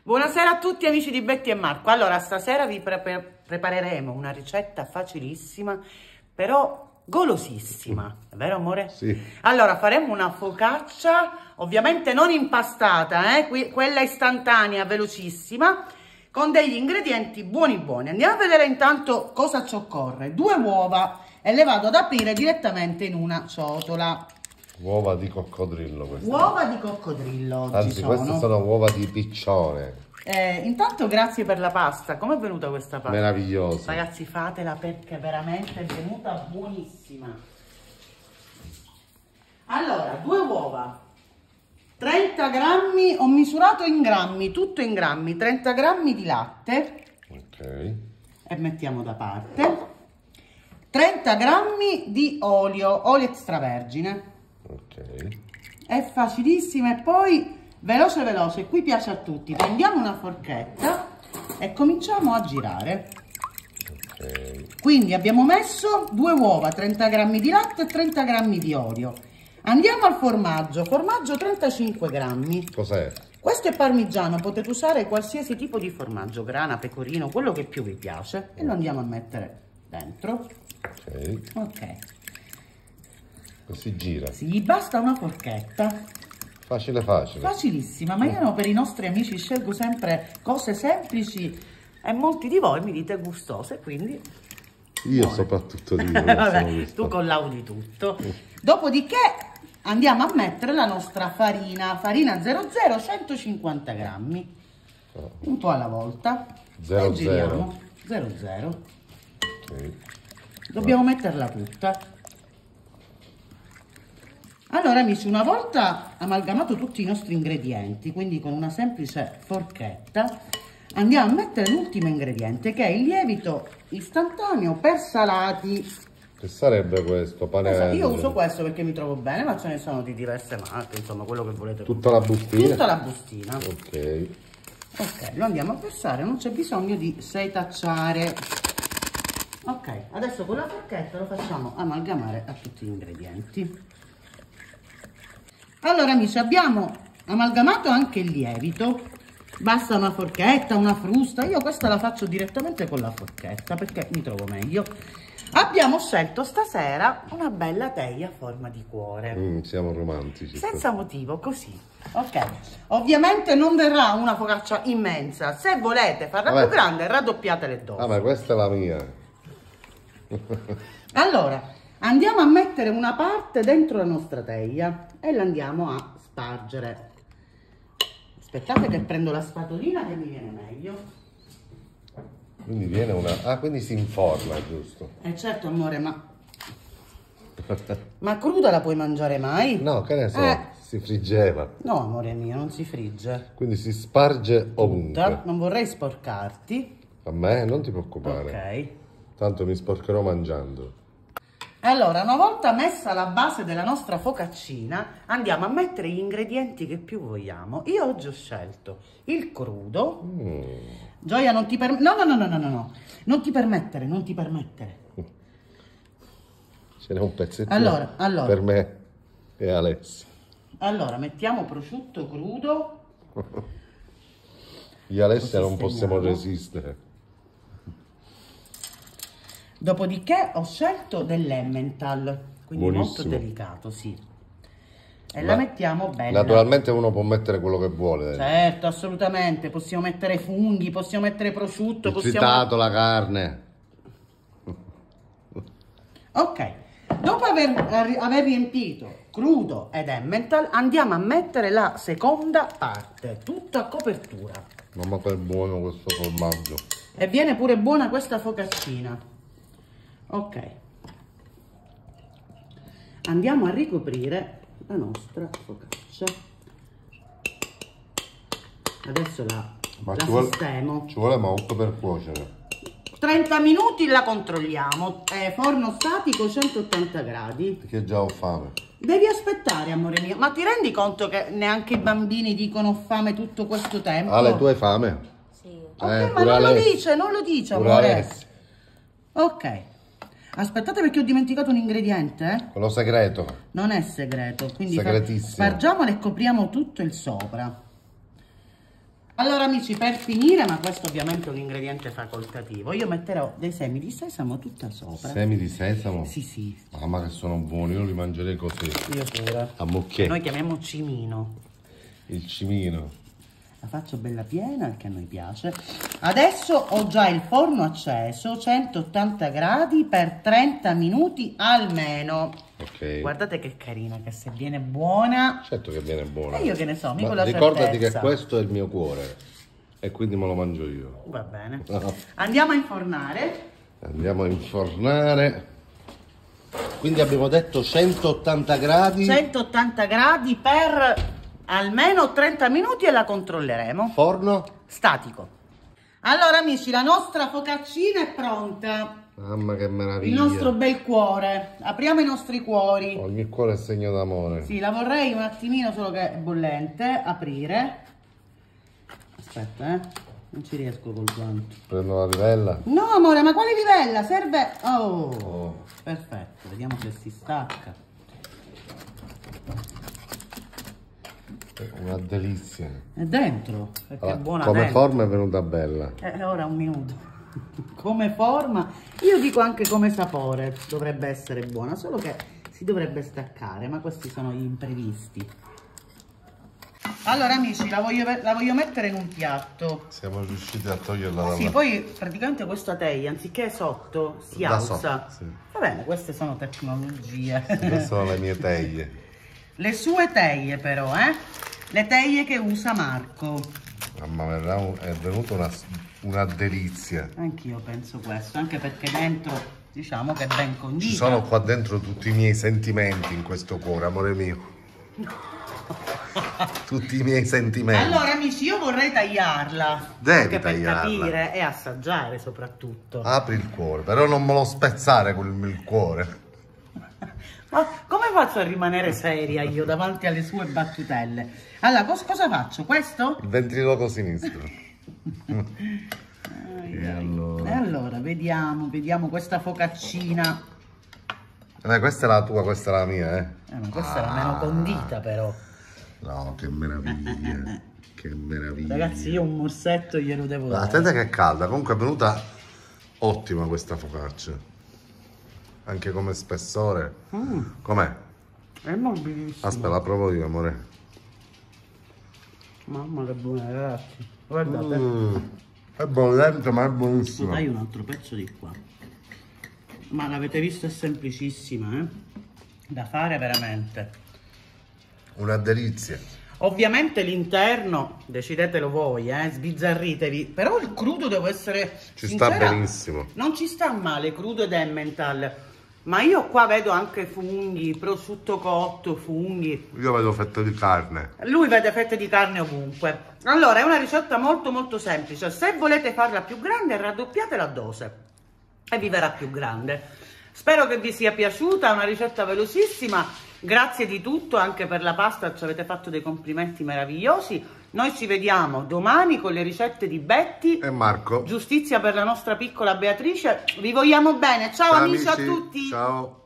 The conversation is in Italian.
Buonasera a tutti amici di Betty e Marco. Allora, stasera vi prepareremo una ricetta facilissima, però golosissima. È vero, amore? Sì. Allora, faremo una focaccia, ovviamente non impastata, quella istantanea, velocissima, con degli ingredienti buoni buoni. Andiamo a vedere intanto cosa ci occorre. 2 uova e le vado ad aprire direttamente in una ciotola. Uova di coccodrillo queste. Uova di coccodrillo. Anzi, queste sono uova di piccione. Intanto grazie per la pasta. Com'è venuta questa pasta? Meravigliosa. Ragazzi, fatela perché veramente è venuta buonissima. Allora, 2 uova, 30 grammi, ho misurato in grammi, tutto in grammi, 30 grammi di latte. Ok. E mettiamo da parte. 30 grammi di olio extravergine. Ok. È facilissima e poi veloce veloce, qui piace a tutti. Prendiamo una forchetta e cominciamo a girare. Ok. Quindi abbiamo messo 2 uova, 30 grammi di latte e 30 grammi di olio. Andiamo al formaggio, formaggio 35 grammi. Cos'è? Questo è parmigiano, potete usare qualsiasi tipo di formaggio, grana, pecorino, quello che più vi piace, e lo andiamo a mettere dentro. Ok. Ok. Si gira. Sì, basta una forchetta. Facile facile. Facilissima, ma io per i nostri amici scelgo sempre cose semplici e molti di voi mi dite gustose, quindi... Io soprattutto dico. Vabbè, tu collaudi tutto. Dopodiché andiamo a mettere la nostra farina 00 150 grammi. Un po' alla volta. 00. Giriamo. 00. Ok. Dobbiamo metterla tutta. Allora amici, una volta amalgamato tutti i nostri ingredienti, quindi con una semplice forchetta, andiamo a mettere l'ultimo ingrediente, che è il lievito istantaneo per salati. Che sarebbe questo? Pane. Io uso questo perché mi trovo bene, ma ce ne sono di diverse marche, insomma, quello che volete. Tutta la bustina? Tutta la bustina. Ok. Ok, lo andiamo a versare, non c'è bisogno di setacciare. Ok, adesso con la forchetta lo facciamo amalgamare a tutti gli ingredienti. Allora amici, abbiamo amalgamato anche il lievito. Basta una forchetta, una frusta. Io questa la faccio direttamente con la forchetta perché mi trovo meglio. Abbiamo scelto stasera una bella teglia a forma di cuore. Siamo romantici. Senza motivo, così. Ok. Ovviamente non verrà una focaccia immensa. Se volete farla più grande, raddoppiate le dosi. Ah, ma questa è la mia. Allora, andiamo a mettere una parte dentro la nostra teglia e la andiamo a spargere. Aspettate che prendo la spatolina che mi viene meglio. Quindi viene una... Ah, quindi si informa, giusto? Certo amore, ma cruda la puoi mangiare mai? No, che ne so, si friggeva. No amore mio, non si frigge. Quindi si sparge ovunque. Non vorrei sporcarti. A me? Non ti preoccupare. Ok. Tanto mi sporcherò mangiando. Allora, una volta messa la base della nostra focaccina, andiamo a mettere gli ingredienti che più vogliamo. Io oggi ho scelto il crudo. Gioia, non ti permettere. No. Non ti permettere. Ce n'è un pezzettino Allora. per me e Alessia. Allora, mettiamo prosciutto crudo. Io e Alessia Così non possiamo segniamo. resistere. Dopodiché ho scelto dell'Emmental, quindi molto Buonissimo. delicato, sì. E la mettiamo bene. Naturalmente uno può mettere quello che vuole. Certo, assolutamente. Possiamo mettere funghi, possiamo mettere prosciutto, Il possiamo... tritato, la carne. Ok, dopo aver riempito crudo ed Emmental, andiamo a mettere la seconda parte, tutta a copertura. Mamma che è buono questo formaggio. E viene pure buona questa focaccina. Ok. Andiamo a ricoprire la nostra focaccia. Adesso la sistemo. Ci vuole molto per cuocere. 30 minuti la controlliamo. Forno statico 180 gradi. Perché già ho fame. Devi aspettare, amore mio. Ma ti rendi conto che neanche i bambini dicono ho fame tutto questo tempo? Ale, tu hai fame? Sì. Ok, ma non lo dice, amore. Ok. Aspettate perché ho dimenticato un ingrediente, Quello segreto. Non è segreto, quindi Segretissimo. spargiamolo e copriamo tutto il sopra. Allora amici, per finire, ma questo ovviamente è un ingrediente facoltativo, io metterò dei semi di sesamo tutta sopra. Semi di sesamo? Sì, sì. Mamma che sono buoni, io li mangerei così. Io pure. A mucchietto. Noi chiamiamo cimino. Il cimino. La faccio bella piena perché a noi piace. Adesso ho già il forno acceso, 180 gradi per 30 minuti almeno. Ok. Guardate che carina, che se viene buona... Certo che viene buona. E io che ne so, mi Ma con la ricordati certezza. che questo è il mio cuore e quindi me lo mangio io. Va bene. No. Andiamo a infornare. Andiamo a infornare. Quindi abbiamo detto 180 gradi. 180 gradi per almeno 30 minuti e la controlleremo. Forno. Statico. Allora amici, la nostra focaccina è pronta. Mamma che meraviglia. Il nostro bel cuore. Apriamo i nostri cuori. Ogni cuore è segno d'amore. Sì, la vorrei un attimino, solo che è bollente. Aprire. Aspetta, non ci riesco col guanto. Prendo la livella. No amore, ma quale livella? Serve... Oh, perfetto. Vediamo se si stacca. Una delizia. È dentro, perché Allora, è buona come dentro. forma è venuta bella. Ora un minuto. Come forma, io dico anche come sapore, dovrebbe essere buona, solo che si dovrebbe staccare, ma questi sono gli imprevisti. Allora amici, la voglio mettere in un piatto. Siamo riusciti a toglierla dalla... Sì, poi praticamente questa teglia, anziché sotto, si Da alza. sotto, sì. Va bene, queste sono tecnologie. Queste sono le mie teglie. Le sue teglie però, le teglie che usa Marco. Mamma mia, è venuta una delizia. Anch'io penso questo, anche perché dentro diciamo che è ben condita. Ci sono qua dentro tutti i miei sentimenti in questo cuore, amore mio. Tutti i miei sentimenti. Allora amici, io vorrei tagliarla. Devi anche tagliarla. per capire e assaggiare soprattutto. Apri il cuore, però non me lo spezzare con il cuore. Ma come faccio a rimanere seria io davanti alle sue battutelle? Allora, cosa faccio? Questo? Il ventriloquo sinistro. E allora? Vediamo questa focaccina. Questa è la tua, questa è la mia, Ma questa era meno condita però. No, che meraviglia. Che meraviglia. Ragazzi, io un morsetto glielo devo dare. Attenta che è calda, comunque è venuta ottima questa focaccia. Anche come spessore. Com'è? È morbidissimo. Aspetta, la provo io, amore. Mamma che buona, ragazzi. Guardate. È bollente, ma è buonissimo. Dai un altro pezzo di qua. Ma l'avete visto, è semplicissima, da fare veramente. Una delizia. Ovviamente l'interno, decidetelo voi, sbizzarritevi, però il crudo devo essere Ci sincera, sta benissimo. non ci sta male, crudo ed Emmental, ma io qua vedo anche funghi, prosciutto cotto, funghi. Io vedo fette di carne. Lui vede fette di carne ovunque. Allora, è una ricetta molto molto semplice. Se volete farla più grande, raddoppiate la dose e vi verrà più grande. Spero che vi sia piaciuta, è una ricetta velocissima. Grazie di tutto, anche per la pasta ci avete fatto dei complimenti meravigliosi. Noi ci vediamo domani con le ricette di Betty E Marco. Giustizia per la nostra piccola Beatrice. Vi vogliamo bene. Ciao amici a tutti. Ciao.